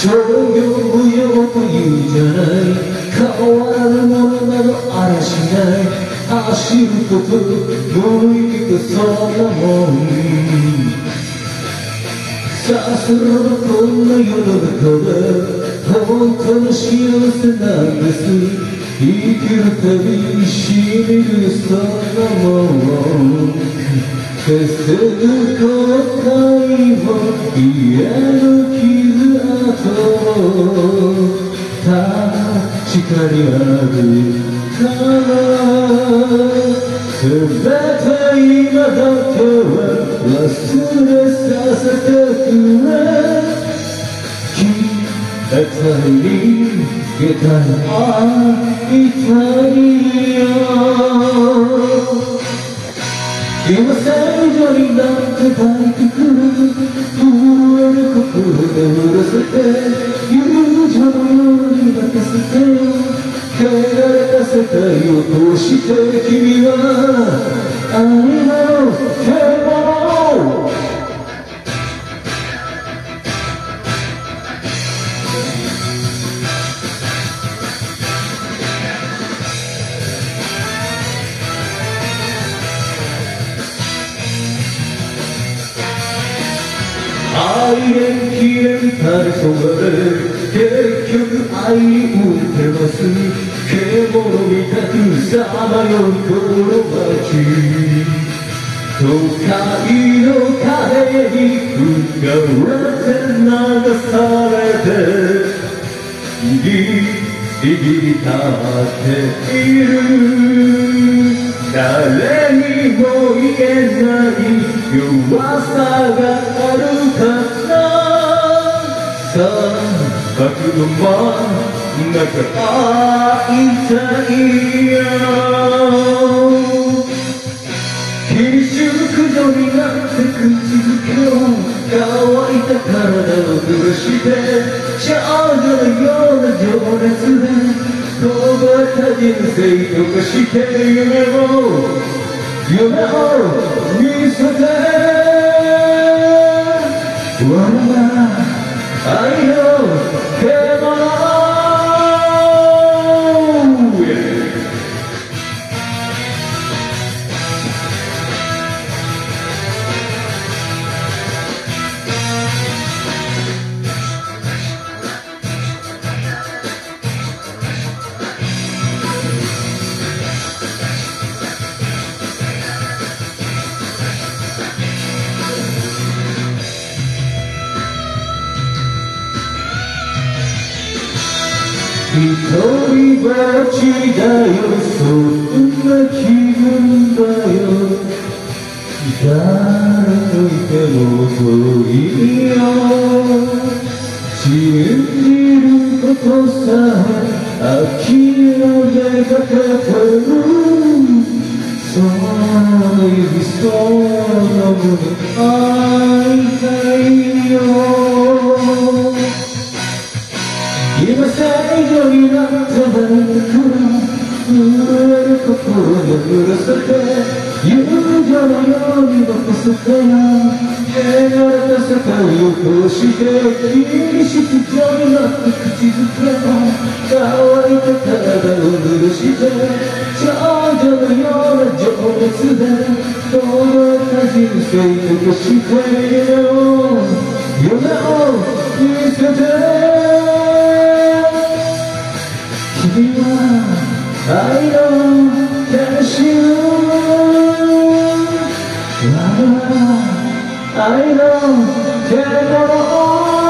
商業無用というじゃない、変わらぬものなどありゃしない、走ることもう生きてそんなもん、さすればこんな世の中で本当の幸せなんです、生きるたびにしみるそんなもん、消せる後悔も家の傷跡も確かにあるから全て今だけは忘れさせてくれ、消えたり消えたり会いたいよ、今正常になって抱いてくる震える心で濡らせて友情のように任せてよ、汚れた世界を通して君は愛の獣、愛恋きれんたれそがれ結局愛に打ってます、獣みたくさまようこの街、都会の風に吹かれて流されてギリ立っている、誰にも言えない弱さがあるから、砂漠の真ん中会いたいよ、緊縮状になって口づけを乾いた体を濡らして少女のような情熱で凍った人生とかして夢を見せて我は愛の獣、一人ぼっちだよ、そんな気分だよ、誰といても遠いよ、信じることさえ諦めかけてる、その指その胸会いたいよ、今正常になっただけから震える心を濡らせて友情のように任せてよ、汚れた世界を通して君質状になって口づけを乾いた体を濡らして少女のような情熱で凍った人生とかしてよ、夢を見せて君は愛の天使、愛の獣。